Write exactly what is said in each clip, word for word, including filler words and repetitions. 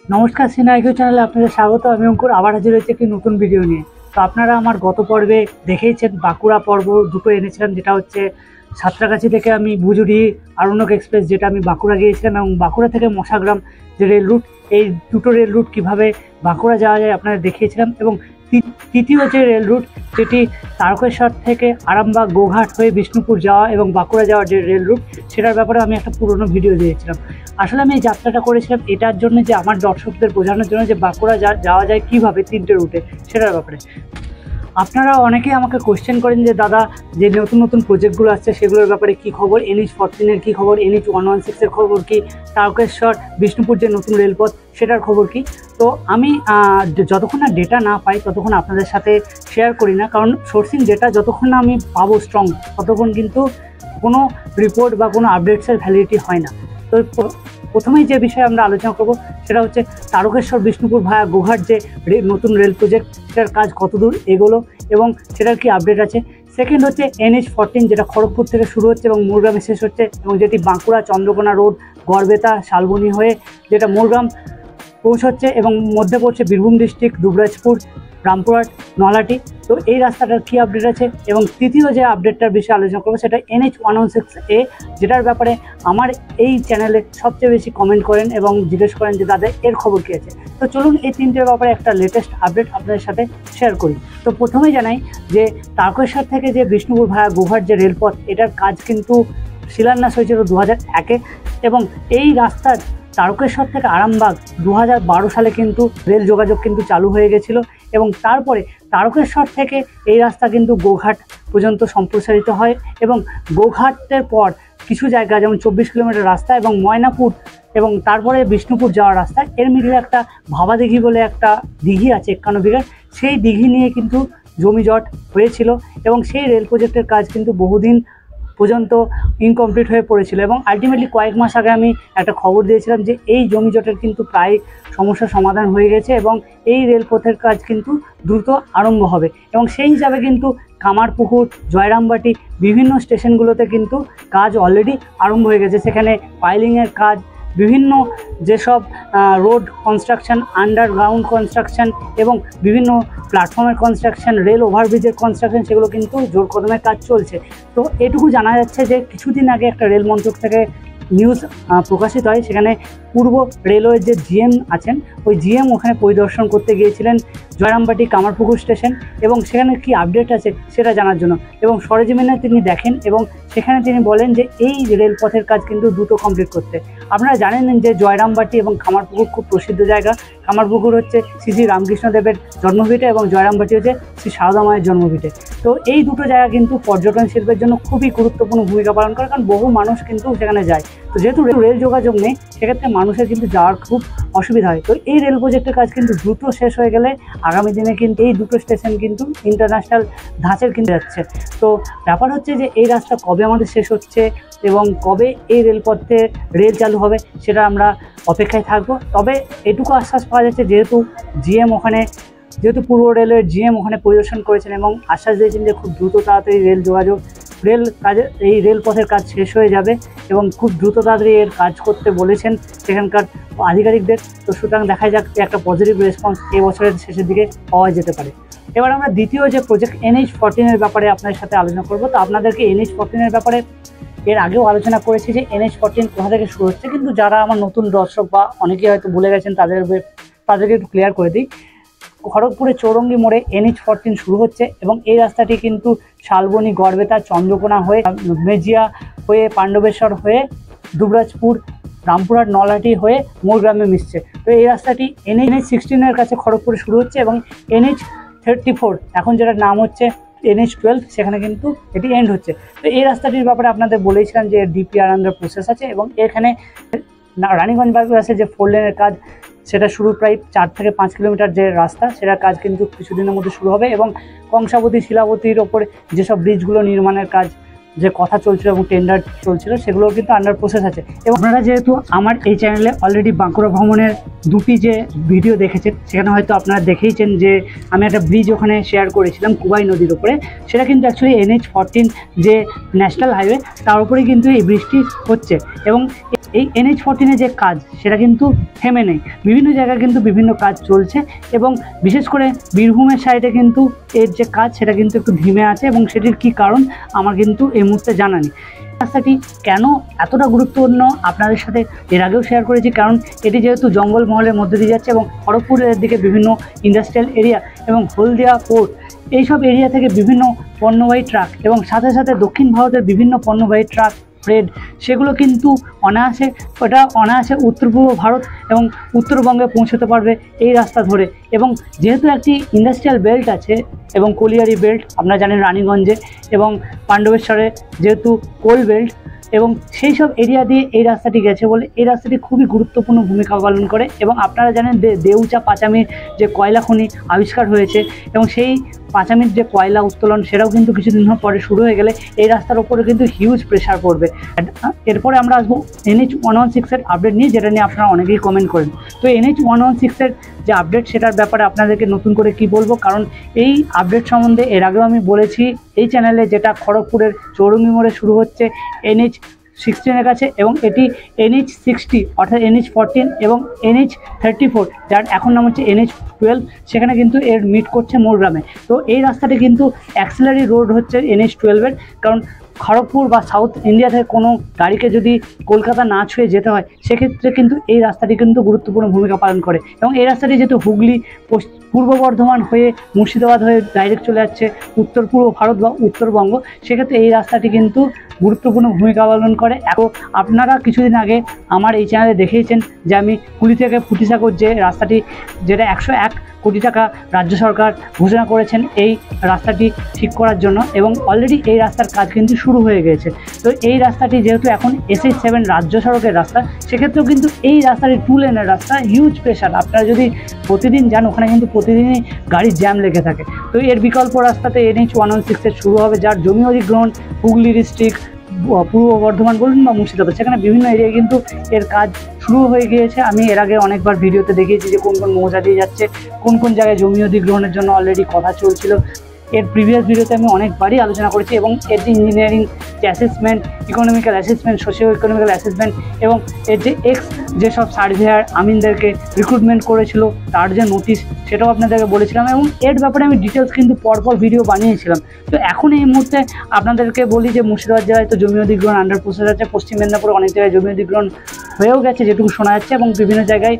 নমস্কার, সিনাইকিউ চ্যানেলে আপনাদের স্বাগত। আমি অঙ্কুর আবার হাজির হয়েছে একটি নতুন ভিডিও নিয়ে। তো আপনারা আমার গত পর্বে দেখেইছেন, বাঁকুড়া পর্ব দুটো এনেছিলাম, যেটা হচ্ছে সাঁতরাগাছি থেকে আমি বুজুড়ি আরণ্যক এক্সপ্রেস, যেটা আমি বাঁকুড়া গিয়েছিলাম, এবং বাঁকুড়া থেকে মশাগ্রাম যে রেল রুট, এই দুটো রেল রুট কীভাবে বাঁকুড়া যাওয়া যায় আপনারা দেখিয়েছিলাম। এবং তৃতীয় যে রেল রুট, যেটি তারকেশ্বর থেকে আরামবাগ গোঘাট হয়ে বিষ্ণুপুর যাওয়া এবং বাঁকুড়া যাওয়ার যে রেল রুট, সেটার ব্যাপারে আমি একটা পুরনো ভিডিও দিয়েছিলাম। আসলে আমি এই যাত্রাটা করেছিলাম এটার জন্য যে আমার দর্শকদের বোঝানোর জন্য যে বাঁকুড়া যাওয়া যায় কীভাবে তিনটে রুটে, সেটার ব্যাপারে। আপনারা অনেকেই আমাকে কোশ্চেন করেন যে দাদা, যে নতুন নতুন প্রজেক্টগুলো আসছে সেগুলোর ব্যাপারে কী খবর, এনএইচ ফোরটিনের কী খবর, এনএইচ ওয়ান ওয়ান সিক্সের খবর কী, তারকেশ্বর বিষ্ণুপুর যে নতুন রেলপথ সেটার খবর কী। তো আমি যতক্ষণ না ডেটা না পাই ততক্ষণ আপনাদের সাথে শেয়ার করি না, কারণ সোর্সিং ডেটা যতক্ষণ না আমি পাবো স্ট্রং, ততক্ষণ কিন্তু কোনো রিপোর্ট বা কোনো আপডেটসের ভ্যালিডিটি হয় না। তো প্রথমেই যে বিষয়ে আমরা আলোচনা করব সেটা হচ্ছে তারকেশ্বর বিষ্ণুপুর ভায়া গোঘাট যে নতুন রেল প্রজেক্ট, সেটার কাজ কতদূর এগোলো এবং সেটার কি আপডেট আছে। সেকেন্ড হচ্ছে এনএইচ ফোরটিন, যেটা খড়গপুর থেকে শুরু হচ্ছে এবং মোরগ্রামে শেষ হচ্ছে, এবং যেটি বাঁকুড়া চন্দ্রকোনা রোড গড়বেতা শালবনী হয়ে যেটা মোরগ্রাম পৌঁছচ্ছে এবং মধ্যে পড়ছে বীরভূম ডিস্ট্রিক্ট, দুবরাজপুর, রামপুরহাট, নলহাটি। তো এই রাস্তাটার কী আপডেট আছে। এবং তৃতীয় যে আপডেটটার বিষয়ে আলোচনা করবো সেটা NH one one six A, যেটার ব্যাপারে আমার এই চ্যানেলে সবচেয়ে বেশি কমেন্ট করেন এবং জিজ্ঞেস করেন যে দাদা এর খবর কী আছে। তো চলুন এই তিনটের ব্যাপারে একটা লেটেস্ট আপডেট আপনাদের সাথে শেয়ার করি। তো প্রথমেই জানাই যে তারকেশ্বর থেকে যে বিষ্ণুপুর ভায়া গোঘাট যে রেলপথ, এটার কাজ কিন্তু শিলান্যাস হয়েছিল দু হাজার একে, এবং এই রাস্তার তারকেশ্বর থেকে আরামবাগ দু হাজার বারো সালে কিন্তু রেল যোগাযোগ কিন্তু চালু হয়ে গেছিলো, এবং তারপরে তারকেশ্বর থেকে এই রাস্তা কিন্তু গোঘাট পর্যন্ত সম্প্রসারিত হয়, এবং গোঘাটের পর কিছু জায়গা যেমন চব্বিশ কিলোমিটার রাস্তা এবং ময়নাপুর এবং তারপরে বিষ্ণুপুর যাওয়ার রাস্তা, এর মিডিলে একটা ভাবা দিঘি বলে একটা দিঘি আছে একান্ন বিঘার, সেই দিঘি নিয়ে কিন্তু জমি জট হয়েছিল, এবং সেই রেল প্রজেক্টের কাজ কিন্তু বহুদিন পর্যন্ত ইনকমপ্লিট হয়ে পড়েছিল। এবং আলটিমেটলি কয়েক মাস আগে আমি একটা খবর দিয়েছিলাম যে এই জমি জটের কিন্তু প্রায় সমস্যার সমাধান হয়ে গেছে এবং এই রেলপথের কাজ কিন্তু দ্রুত আরম্ভ হবে। এবং সেই হিসাবে কিন্তু কামারপুকুর, জয়রামবাটি বিভিন্ন স্টেশনগুলোতে কিন্তু কাজ অলরেডি আরম্ভ হয়ে গেছে। সেখানে পাইলিংয়ের কাজ, বিভিন্ন যেসব রোড কনস্ট্রাকশন, আন্ডারগ্রাউন্ড কনস্ট্রাকশন এবং বিভিন্ন প্ল্যাটফর্মের কনস্ট্রাকশন, রেল ওভারব্রিজের কনস্ট্রাকশন, সেগুলো কিন্তু জোর কদমে কাজ চলছে। তো এটুকু জানা যাচ্ছে যে কিছুদিন আগে একটা রেল মন্ত্রক থেকে নিউজ প্রকাশিত হয়, সেখানে পূর্ব রেলওয়ের যে জিএম আছেন, ওই জিএম ওখানে পরিদর্শন করতে গিয়েছিলেন জয়রামবাটি কামারপুকুর স্টেশন, এবং সেখানে কি আপডেট আছে সেটা জানার জন্য, এবং সরেজমিনে তিনি দেখেন এবং সেখানে তিনি বলেন যে এই রেলপথের কাজ কিন্তু দ্রুত কমপ্লিট করতে। আপনারা জানেন যে জয়রামবাটি এবং কামারপুকুর খুব প্রসিদ্ধ জায়গা। কামারপুকুর হচ্ছে শ্রী শ্রী রামকৃষ্ণদেবের জন্মভিটে এবং জয়রামবাটি হচ্ছে শ্রী সারদা মায়ের জন্মভিটে। তো এই দুটো জায়গা কিন্তু পর্যটন শিল্পের জন্য খুবই গুরুত্বপূর্ণ ভূমিকা পালন করে, কারণ বহু মানুষ কিন্তু সেখানে যায়। তো যেহেতু রেল যোগাযোগ নেই, সেক্ষেত্রে মানুষের কিন্তু যাওয়ার খুব অসুবিধা হয়। তো এই রেল প্রজেক্টের কাজ কিন্তু দ্রুত শেষ হয়ে গেলে আগামী দিনে কিন্তু এই দুটো স্টেশন কিন্তু ইন্টারন্যাশনাল ধাঁচের কিন্তু যাচ্ছে। তো ব্যাপার হচ্ছে যে এই রাস্তা কবে আমাদের শেষ হচ্ছে এবং কবে এই রেলপথে রেল চালু হবে সেটা আমরা অপেক্ষায় থাকবো। তবে এটুকু আশ্বাস পাওয়া যাচ্ছে, যেহেতু জিএম ওখানে যেহেতু পূর্ব রেলওয়ের জিএম ওখানে পরিদর্শন করেছেন এবং আশ্বাস দিয়েছেন যে খুব দ্রুত তাড়াতাড়ি রেল যোগাযোগ রেল কাজে এই রেলপথের কাজ শেষ হয়ে যাবে এবং খুব দ্রুত তাড়াতাড়ি এর কাজ করতে বলেছেন সেখানকার আধিকারিকদের। তো সুতরাং দেখা যাক একটা পজিটিভ রেসপন্স এই বছরের শেষের দিকে পাওয়া যেতে পারে। এবার আমরা দ্বিতীয় যে প্রজেক্ট এনএইচ ফোরটিনের ব্যাপারে আপনাদের সাথে আলোচনা করব। তো আপনাদেরকে এনএইচ ফোরটিনের ব্যাপারে এর আগেও আলোচনা করেছি যে এনএইচ ফোরটিন কোথা থেকে শুরু হচ্ছে, কিন্তু যারা আমার নতুন দর্শক বা অনেকেই হয়তো ভুলে গেছেন তাদের তাদেরকে একটু ক্লিয়ার করে দিই। খড়গপুরে চৌরঙ্গি মোড়ে এনএইচ ফোরটিন শুরু হচ্ছে এবং এই রাস্তাটি কিন্তু শালবনী, গড়বেতা, চন্দ্রকোনা হয়ে মেজিয়া হয়ে পাণ্ডবেশ্বর হয়ে দুবরাজপুর, রামপুরহাট, নলহাটি হয়ে মোরগ্রামে মিশছে। তো এই রাস্তাটি এনএইচ সিক্সটিনের কাছে খড়গপুরে শুরু হচ্ছে এবং এনএইচ থার্টি ফোর এখন যেটার নাম হচ্ছে এনএইচ টুয়েলভ, সেখানে কিন্তু এটি এন্ড হচ্ছে। তো এই রাস্তাটির ব্যাপারে আপনাদের বলেছিলাম যে ডিপিআর আন্ডার প্রসেস আছে এবং এখানে রানীগঞ্জ বাইপাসে যে ফোর লেনের কাজ সেটা শুরু প্রায় চার থেকে পাঁচ কিলোমিটার যে রাস্তা, সেটার কাজ কিন্তু কিছুদিনের মধ্যে শুরু হবে এবং কংসাবতী, শিলাবতীর ওপরে যেসব ব্রিজগুলো নির্মাণের কাজ যে কথা চলছিল এবং টেন্ডার চলছিল সেগুলো কিন্তু আন্ডার প্রসেস আছে। এবং আপনারা যেহেতু আমার এই চ্যানেলে অলরেডি বাঁকুড়া ভ্রমণের দুটি যে ভিডিও দেখেছেন, সেখানে হয়তো আপনারা দেখেইছেন যে আমি একটা ব্রিজ ওখানে শেয়ার করেছিলাম কুবাই নদীর উপরে। সেটা কিন্তু অ্যাকচুয়ালি এনএইচ ফোরটিন যে ন্যাশনাল হাইওয়ে তার উপরেই কিন্তু এই ব্রিজটি হচ্ছে। এবং এই এনএইচ ফোরটিনের যে কাজ সেটা কিন্তু থেমে নেই, বিভিন্ন জায়গায় কিন্তু বিভিন্ন কাজ চলছে। এবং বিশেষ করে বীরভূমের সাইডে কিন্তু এর যে কাজ সেটা কিন্তু একটু ধিমে আছে, এবং সেটির কী কারণ আমার কিন্তু এই মুহূর্তে জানা নেই। রাস্তাটি কেন এতটা গুরুত্বপূর্ণ আপনাদের সাথে এর আগেও শেয়ার করেছি, কারণ এটি যেহেতু জঙ্গলমহলের মধ্যে দিয়ে যাচ্ছে এবং খড়গপুরের দিকে বিভিন্ন ইন্ডাস্ট্রিয়াল এরিয়া এবং হলদিয়া পোর্ট এইসব এরিয়া থেকে বিভিন্ন পণ্যবাহী ট্রাক এবং সাথে সাথে দক্ষিণ ভারতের বিভিন্ন পণ্যবাহী ট্রাক ফ্রেড সেগুলো কিন্তু অনায়াসে ওটা অনায়াসে উত্তর পূর্ব ভারত এবং উত্তরবঙ্গে পৌঁছতে পারবে এই রাস্তা ধরে। এবং যেহেতু একটি ইন্ডাস্ট্রিয়াল বেল্ট আছে এবং কলিয়ারি বেল্ট আপনারা জানেন রানীগঞ্জে, এবং পাণ্ডবেশ্বরে যেহেতু কোল বেল্ট, এবং সেই সব এরিয়া দিয়ে এই রাস্তাটি গেছে বলে এই রাস্তাটি খুবই গুরুত্বপূর্ণ ভূমিকা পালন করে। এবং আপনারা জানেন দেউচা পাচামির যে কয়লা খনি আবিষ্কার হয়েছে, এবং সেই পাচামির যে কয়লা উত্তোলন সেটাও কিন্তু কিছুদিন পরে শুরু হয়ে গেলে এই রাস্তার উপরে কিন্তু হিউজ প্রেশার পড়বে। এরপরে আমরা আসবো এনএইচ ওয়ান ওয়ান সিক্সের আপডেট নিয়ে, যেটা নিয়ে আপনারা অনেকেই কমেন্ট করেন। তো এনএইচ ওয়ান ওয়ান সিক্সের যে আপডেট সেটার ব্যাপারে আপনাদেরকে নতুন করে কি বলবো, কারণ এই আপডেট সম্বন্ধে এর আগেও আমি বলেছি এই চ্যানেলে, যেটা খড়গপুরের চৌরঙ্গি মোড়ে শুরু হচ্ছে এনএইচ সিক্সটিনের কাছে, এবং এটি এনএইচ সিক্সটি অর্থাৎ এনএইচ ফোরটিন এবং এনএইচ থার্টি ফোর যার এখন নাম হচ্ছে এনএইচ টুয়েলভ, সেখানে কিন্তু এর মিট করছে মোরগ্রামে। তো এই রাস্তাটি কিন্তু অ্যাক্সিলারি রোড হচ্ছে এনএইচ টুয়েলভের, কারণ খড়গপুর বা সাউথ ইন্ডিয়া থেকে কোনো গাড়িকে যদি কলকাতা না ছুঁয়ে যেতে হয় সেক্ষেত্রে কিন্তু এই রাস্তাটি কিন্তু গুরুত্বপূর্ণ ভূমিকা পালন করে। এবং এই রাস্তাটি যেহেতু হুগলি পূর্ব বর্ধমান হয়ে মুর্শিদাবাদ হয়ে ডাইরেক্ট চলে যাচ্ছে উত্তর পূর্ব ভারত বা উত্তরবঙ্গ, সেক্ষেত্রে এই রাস্তাটি কিন্তু গুরুত্বপূর্ণ ভূমিকা পালন করে। এখন আপনারা কিছুদিন আগে আমার এই চ্যানেলে দেখেইছেন যে আমি কুলি থেকে ফুটিসাগর যে রাস্তাটি, যেটা একশো এক কোটি টাকা রাজ্য সরকার ঘোষণা করেছেন এই রাস্তাটি ঠিক করার জন্য, এবং অলরেডি এই রাস্তার কাজ কিন্তু শুরু হয়ে গেছে। তো এই রাস্তাটি যেহেতু এখন এসএইচ সেভেন রাজ্য সড়কের রাস্তা, সেক্ষেত্রেও কিন্তু এই রাস্তাটি টু লেনের রাস্তা, হিউজ প্রেশার। আপনারা যদি প্রতিদিন যান ওখানে কিন্তু প্রতিদিনই গাড়ির জ্যাম লেগে থাকে। তো এর বিকল্প রাস্তাতে এনএইচ ওয়ান ওয়ান সিক্সের শুরু হবে, যার জমি অধিগ্রহণ হুগলি ডিস্ট্রিক্ট, পূর্ব বর্ধমান বলুন বা মুর্শিদাবাদ, সেখানে বিভিন্ন এরিয়ায় কিন্তু এর কাজ শুরু হয়ে গিয়েছে। আমি এর আগে অনেকবার ভিডিওতে দেখিয়েছি যে কোন কোন মৌজা দিয়ে যাচ্ছে, কোন কোন জায়গায় জমি অধিগ্রহণের জন্য অলরেডি কথা চলছিল। এর প্রিভিয়াস ভিডিওতে আমি অনেকবারই আলোচনা করেছি, এবং এর যে ইঞ্জিনিয়ারিং যে assessment, economical assessment, socio economical assessment, এবং এর যে এক্স যেসব সার্ভেয়ার আমিনদেরকে রিক্রুটমেন্ট করেছিল তার যে নোটিশ সেটাও আপনাদেরকে বলেছিলাম, এবং এর ব্যাপারে আমি ডিটেলস কিন্তু পরপর ভিডিও বানিয়েছিলাম। তো এখন এই মুহূর্তে আপনাদেরকে বলি যে মুর্শিদাবাদ জেলায় তো জমি অধিগ্রহণ আন্ডার প্রসেস আছে, পশ্চিম মেদিনীপুরে অনেক জায়গায় জমি অধিগ্রহণ হয়েও গেছে যেটুকু শোনা যাচ্ছে, এবং বিভিন্ন জায়গায়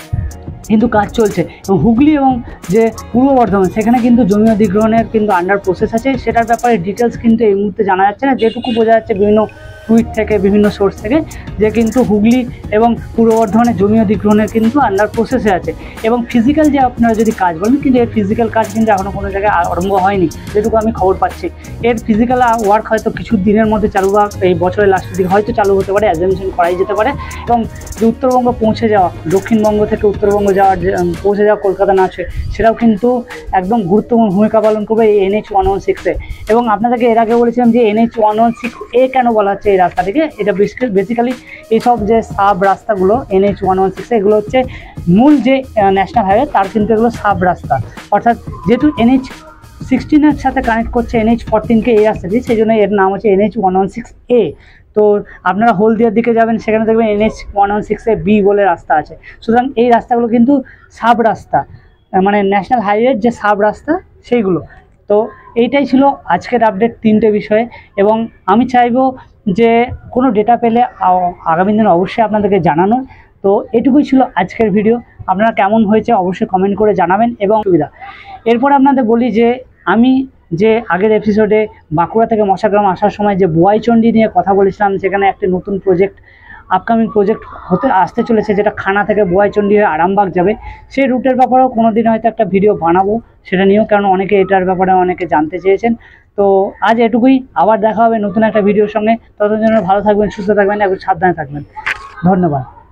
কিন্তু কাজ চলছে। এবং হুগলি এবং যে পূর্ব বর্ধমান সেখানে কিন্তু জমি অধিগ্রহণের কিন্তু আন্ডার প্রসেস আছে, সেটার ব্যাপারে ডিটেলস কিন্তু এই মুহূর্তে জানা যাচ্ছে না। যেটুকু বোঝা যাচ্ছে বিভিন্ন টুইট থেকে, বিভিন্ন সোর্স থেকে, যে কিন্তু হুগলি এবং পূর্ব বর্ধমানের জমি অধিগ্রহণের কিন্তু আন্ডার প্রসেসে আছে। এবং ফিজিক্যাল যে আপনারা যদি কাজ বলেন, কিন্তু এর ফিজিক্যাল কাজ কিন্তু এখনও কোনো জায়গায় আরম্ভ হয়নি যেটুকু আমি খবর পাচ্ছি। এর ফিজিক্যাল ওয়ার্ক হয়তো কিছু দিনের মধ্যে চালু বা এই বছরের লাস্টের দিকে হয়তো চালু হতে পারে, অ্যাজামশন করাই যেতে পারে। এবং যে উত্তরবঙ্গ পৌঁছে যাওয়া, দক্ষিণবঙ্গ থেকে উত্তরবঙ্গ যাওয়ার পৌঁছে যাওয়া কলকাতা না আছে, সেটাও কিন্তু একদম গুরুত্বপূর্ণ ভূমিকা পালন করবে এই এনএইচ ওয়ান ওয়ান সিক্সে। এবং আপনাদেরকে এর আগে বলেছিলাম যে NH one one six A কেন বলা হচ্ছে এই রাস্তাটিকে, এটা বেসিক্যালি এইসব যে সাব রাস্তাগুলো এনএইচ ওয়ান ওয়ান সিক্সে, এগুলো হচ্ছে মূল যে ন্যাশনাল হাইওয়ে তার কিন্তু এগুলো সাব রাস্তা। অর্থাৎ যেহেতু এনএইচ সিক্সটিনের সাথে কানেক্ট করছে এনএইচ ফোরটিনকে এই রাস্তাটি, সেই জন্য এর নাম হচ্ছে NH one one six A. তো আপনারা হলদিয়ার দিকে যাবেন, সেখানে দেখবেন NH one one six A B বলে রাস্তা আছে। সুতরাং এই রাস্তাগুলো কিন্তু সাব রাস্তা, মানে ন্যাশনাল হাইওয়ের যে সাব রাস্তা সেইগুলো। তো এইটাই ছিল আজকের আপডেট তিনটে বিষয়ে, এবং আমি চাইবো যে কোনো ডেটা পেলে আগামী দিনে অবশ্যই আপনাদেরকে জানানোর। তো এটুকুই ছিল আজকের ভিডিও। আপনারা কেমন হয়েছে অবশ্যই কমেন্ট করে জানাবেন। এবং সুবিধা এরপর আপনাদের বলি যে আমি যে আগের এপিসোডে বাঁকুড়া থেকে মশাগ্রাম আসার সময় যে বোয়াইচন্ডী নিয়ে কথা বলেছিলাম, সেখানে একটা নতুন প্রজেক্ট আপকামিং প্রজেক্ট হতে আসতে চলেছে, যেটা খানা থেকে বোয়াইচন্ডী হয়ে আরামবাগ যাবে। সেই রুটের ব্যাপারেও কোনো দিন হয়তো একটা ভিডিও বানাবো সেটা নিয়েও, কারণ অনেকে এটার ব্যাপারে অনেকে জানতে চেয়েছেন। তো আজ এটুকুই, আবার দেখা হবে নতুন একটা ভিডিওর সঙ্গে। ততদিন জন্য ভালো থাকবেন, সুস্থ থাকবেন এবং সাবধানে থাকবেন। ধন্যবাদ।